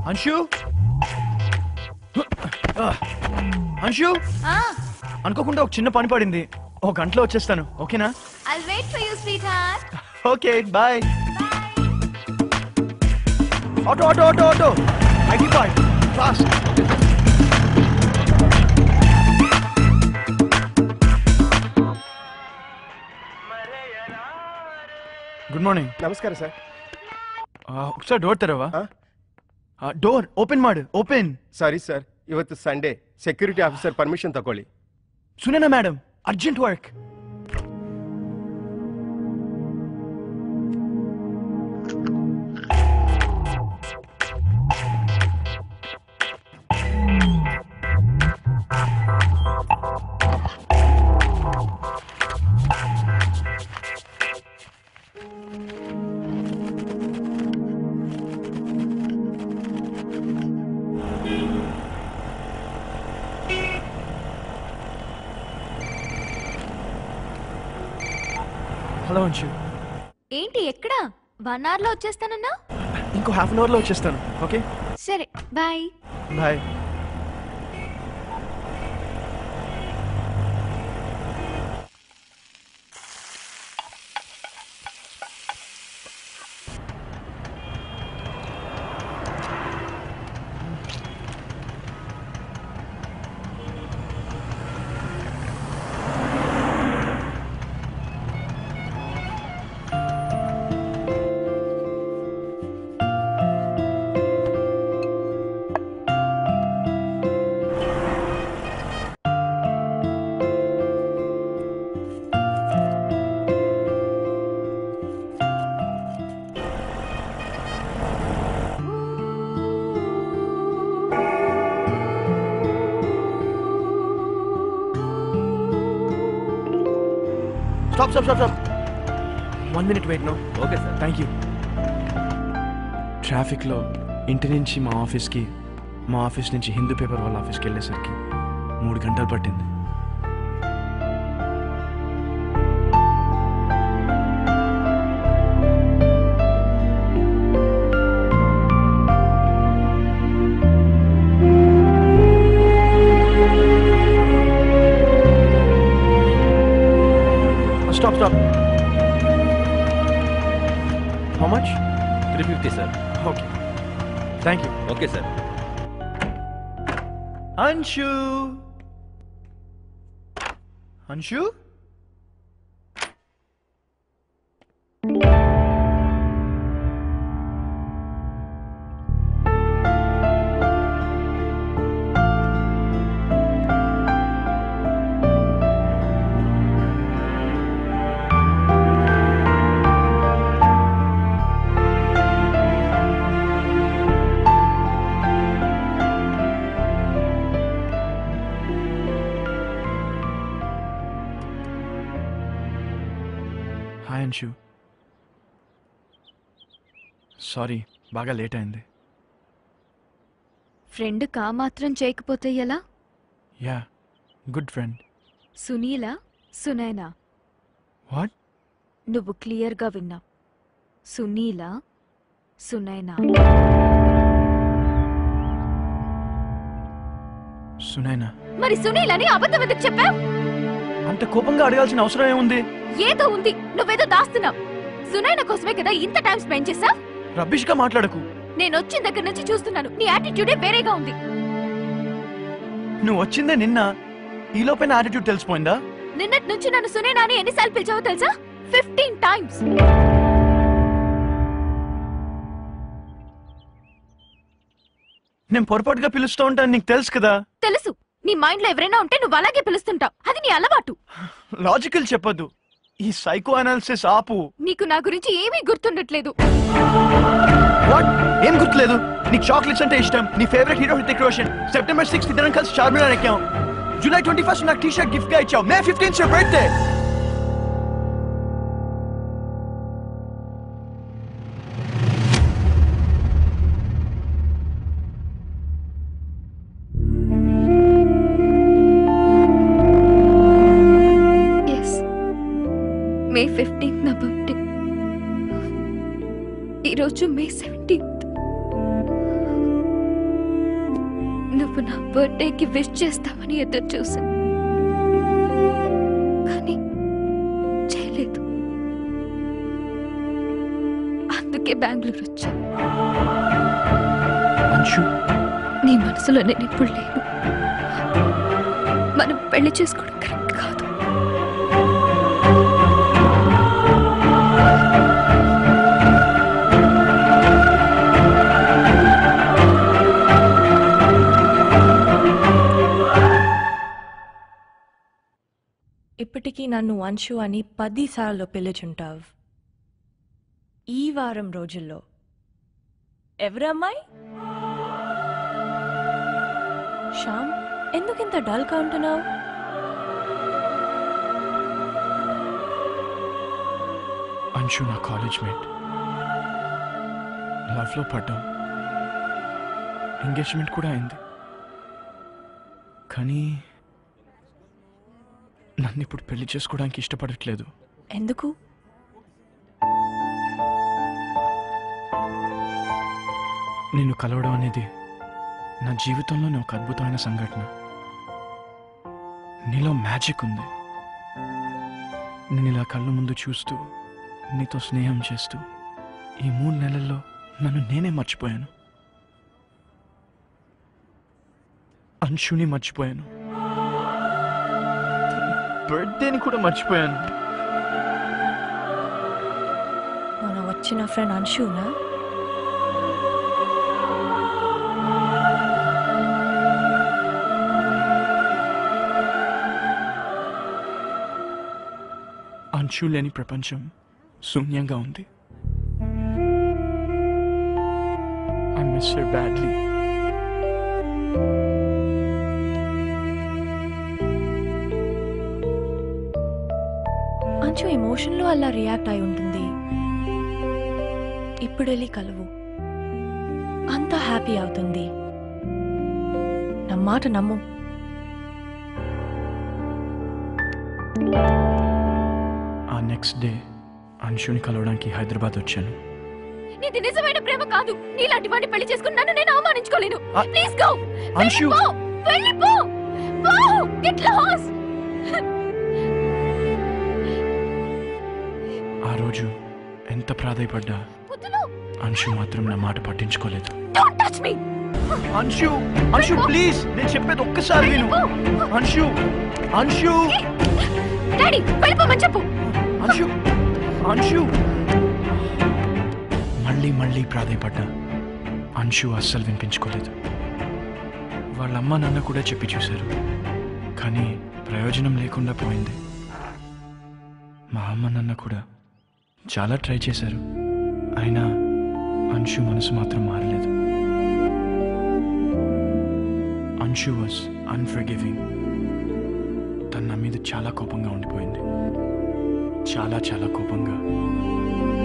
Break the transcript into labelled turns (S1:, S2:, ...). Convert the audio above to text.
S1: అంశు అంశు అనుకోకుండా ఒక చిన్న పని పడింది. ఒక గంటలో వచ్చేస్తాను. ఓకేనా?
S2: I'll wait for you, sweetheart.
S1: Okay bye. Auto auto auto auto IT park fast. Good morning.
S3: ನಮಸ್ಕಾರ ಸರ್.
S1: ఒకసారి డోర్ తెరవా? ಡೋರ್ ಓಪನ್ ಮಾಡು. ಓಪನ್.
S3: ಸಾರಿ ಸರ್, ಇವತ್ತು ಸಂಡೇ, ಸೆಕ್ಯೂರಿಟಿ ಆಫೀಸರ್ ಪರ್ಮಿಷನ್ ತಗೊಳ್ಳಿ.
S1: Sunena madam, urgent work. Hello Anshu.
S2: ఏంటి ఎక్కడ? 1 hour లో వచ్చేస్తానన్నా?
S1: ఇంకో హాఫ్ అన్ అవర్ లో వచ్చేస్తాను. ఓకే
S2: సరే bye.
S1: Bye. Stop, stop, stop, stop. 1 minute wait, no?
S4: Okay, sir.
S1: Thank you. Traffic లో ఇంటి నుంచి మా ఆఫీస్కి, మా ఆఫీస్ నుంచి హిందూ పేపర్ వాళ్ళ ఆఫీస్కి వెళ్ళేసరికి 3 గంటలు పట్టింది. Stop, stop. How much?
S4: 350, sir.
S1: Okay. Thank you.
S4: Okay, sir.
S1: Anshu. Anshu? Hi Anshu. Sorry, బాగా లేట్ అయింది.
S2: ఫ్రెండ్ కా మాత్రం చేయకపోతే ఎలా?
S1: Yeah, good friend.
S2: Sunila, Sunaina.
S1: What?
S2: నువ్వు క్లియర్గా విన్నావు. సునీలా, సునైనా.
S1: సునైనా.
S2: మరి సునీలని అబద్ధం ఎందుకు చెప్పావు?
S1: అంత కోపంగా అడగాల్సిన అవసరం ఏముంది?
S2: ఏదో ఉంది, నువ్వేదో దాస్తున్నావు. సునైనా కోసమే కదా ఇంత టైం స్పెండ్ చేసా.
S1: రబ్బిష్ గా మాట్లాడకు.
S2: నేను వచ్చిన దగ్గర నుంచి చూస్తున్నాను, నీ యాటిట్యూడే వేరేగా ఉంది.
S1: నువ్వు వచ్చిందే నిన్న, ఈ లోపైన యాటిట్యూడ్ తెలిసిపోయిందా?
S2: నిన్నటి నుంచి నన్ను సునైనా అని ఎన్నిసార్లు పిలిచావో తెలుసా? 15 times.
S1: నేను పొరపాటుగా పిలుస్తూ ఉంటాను, నీకు తెలుసు కదా.
S2: తెలుసు. నీ మైండ్ లో ఎవరైనా ఉంటే నువ్వు అలాగే పిలుస్తుంటావు. అది నీ అలవాటు.
S1: లాజికల్ చెప్పొద్దు, ఈ సైకో అనాలిసిస్ ఆపు.
S2: నీకు నా గురించి ఏమీ గుర్తుండట్లేదు.
S1: వాట్? ఏం గుర్తులేదు? నీకు చాక్లెట్స్ అంటే ఇష్టం, నీ favourite hero Hrithik Roshan. September 6 ఇద్దరం కలిసి చార్మినార్ ఎక్కాం. జూలై 21 నాకు టీ షర్ట్ గిఫ్ట్ గా ఇచ్చావు. మే 15 your birthday.
S2: మే 15 నా బర్త్డే. ఈరోజు మే 17. నువ్వు నా బర్త్డేకి విష్ చేస్తావని ఎదురు చూసాను, కానీ చేయలేదు. అందుకే బెంగళూరు వచ్చా.
S1: అంశు,
S2: నీ మనసులో నేను ఇప్పుడు లేను. మనం పెళ్లి చేసుకోవడం కరెక్ట్ కాదు.
S4: ఇప్పటికీ నన్ను అంశు అని 10 సార్లు పిలుచుంటావు. ఈ వారం రోజుల్లో ఎవరమ్మాయి? శ్యామ్, ఎందుకింత డల్గా ఉంటున్నావు?
S1: అంశు నా కాలేజ్ మేట్. లవ్లో పడ్డాం, ఎంగేజ్మెంట్ కూడా అయింది. కానీ నన్ను ఇప్పుడు పెళ్లి చేసుకోవడానికి ఇష్టపడట్లేదు.
S4: ఎందుకు?
S1: నిన్ను కలవడం అనేది నా జీవితంలోనే ఒక అద్భుతమైన సంఘటన. నీలో మ్యాజిక్ ఉంది. నేను ఇలా కళ్ళ ముందు చూస్తూ నీతో స్నేహం చేస్తూ ఈ 3 నెలల్లో నన్ను నేనే మర్చిపోయాను. అంశుని మర్చిపోయాను, బర్త్డేని కూడా మర్చిపోయాను.
S4: మన వచ్చిన ఫ్రెండ్ అంశునా?
S1: అంశు లేని ప్రపంచం శూన్యంగా ఉంది. I miss her badly.
S4: Anshu ఎమోషన్లో అలా రియాక్ట్ అయి ఉంటుంది. ఇప్పుడు వెళ్ళి కలువు, అంత హ్యాపీ అవుతుంది. నా మాట నమ్ము.
S1: ఆ నెక్స్ట్ డే అంశుని కలవడానికి హైదరాబాద్ వచ్చాను.
S2: నీది నిజమైన ప్రేమ కాదు. నీలాంటి వాడిని పెళ్లి చేసుకుని నన్ను నేను అవమానించుకోలేను. Please go.
S1: అంశు,
S2: వెళ్ళిపో. Get lost.
S1: ఆ రోజు ఎంత ప్రాధాయపడ్డా అంశు మాత్రం నా మాట పట్టించుకోలేదు.
S2: Don't touch me.
S1: Anshu, Anshu please, నేను చెప్పేది ఒక్కసారి విను. అంశు, అంశు.
S2: డాడీ వెళ్ళిపోమని చెప్పు.
S1: అంశు, అంశు. మళ్ళీ మళ్ళీ ప్రాధాయపడ్డా అంశు అస్సలు వినిపించుకోలేదు. వాళ్ళ అమ్మ నాన్న కూడా చెప్పి చూశారు, కానీ ప్రయోజనం లేకుండా పోయింది. మా అమ్మ నాన్న కూడా చాలా ట్రై చేశారు, అయినా అంశు మనసు మాత్రం మారలేదు. Anshu was unforgiving. తన నా మీద చాలా కోపంగా ఉండిపోయింది, చాలా చాలా కోపంగా.